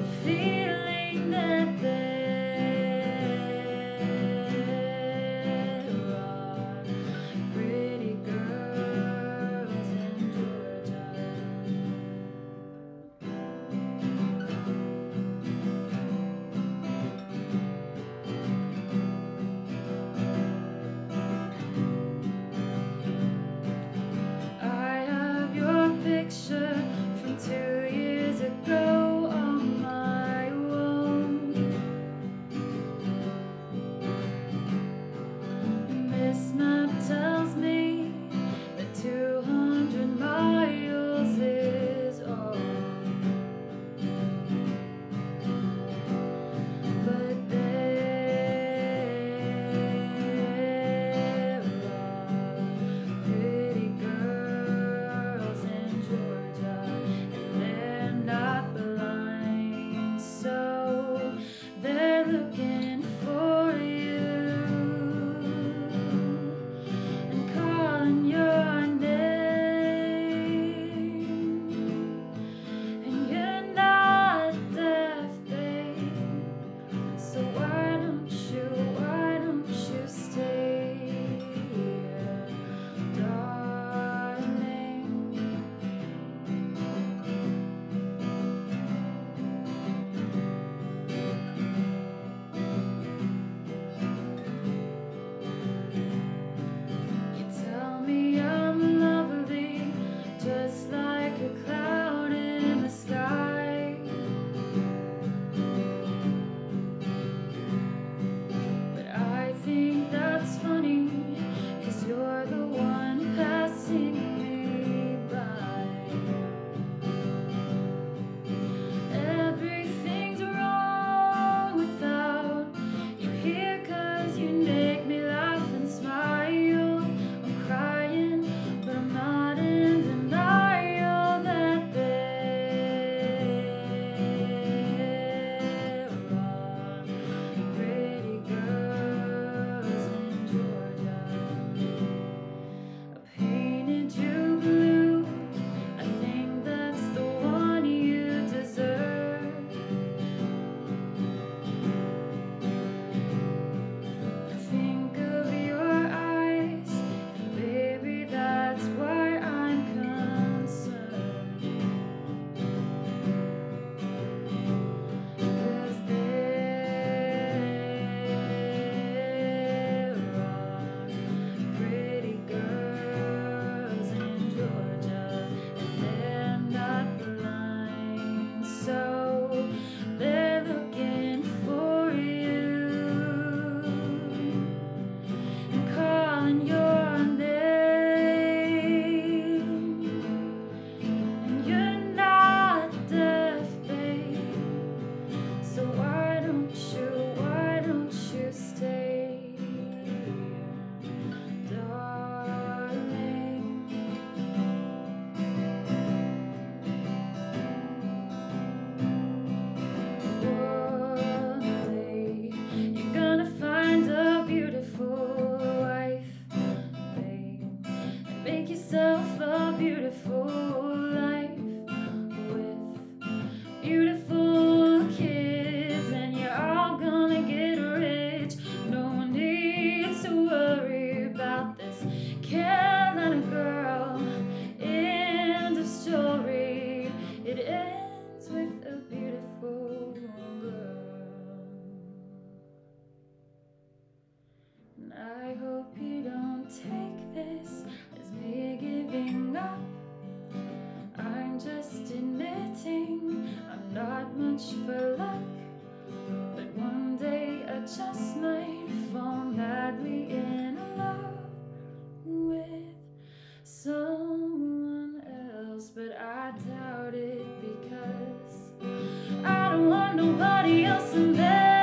feeling that there are pretty girls in Georgia. I have your picture from 2 years ago on my wall, and this map tells me that 200 miles is all, but there are pretty girls in Georgia, and they're not blind, so they're looking for you and calling your name. And you're not deaf, babe, so why don't you stay here, darling? You tell me I'm lovely, just like a cloud in the sky, but I think that's funny, 'cause you're the one passing me by. Everything's wrong without you here, 'cause you make me laugh and smile. I'm crying, but I'm not in denial that there are pretty girls in Georgia. I painted you blue, I think that's the one you deserve. I think of your eyes, and baby, that's why I'm concerned. 'Cause there are pretty girls in Georgia, and they're not blind, so they're looking for you and calling your name. And you're not deaf, babe, so why don't you stay here, darling? One day you're gonna find a beautiful wife, babe, and make yourself a beautiful life with beautiful kids, and you're all gonna get rich. No need to worry about this Carolina girl. End of story. It ends with a beautiful girl. And I hope you don't take this as me giving up. I'm just admitting I'm not much for luck, but one day I just might fall madly in love with someone else. But I doubt it, because I don't want nobody else in there.